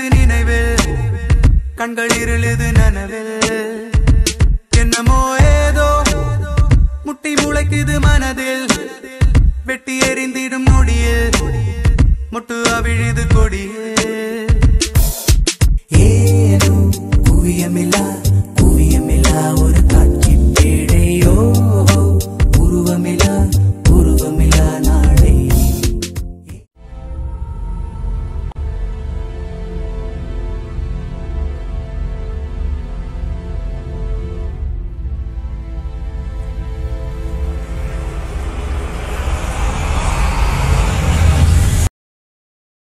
அலையுது நினைவில் கண்கள் இருளுது நனவில் என்னமோ ஏதோ முட்டி முளைக்குது மனதில் வெட்டி எறிந்திடும் நொடியில் முட்டு அவிழுது கொடியே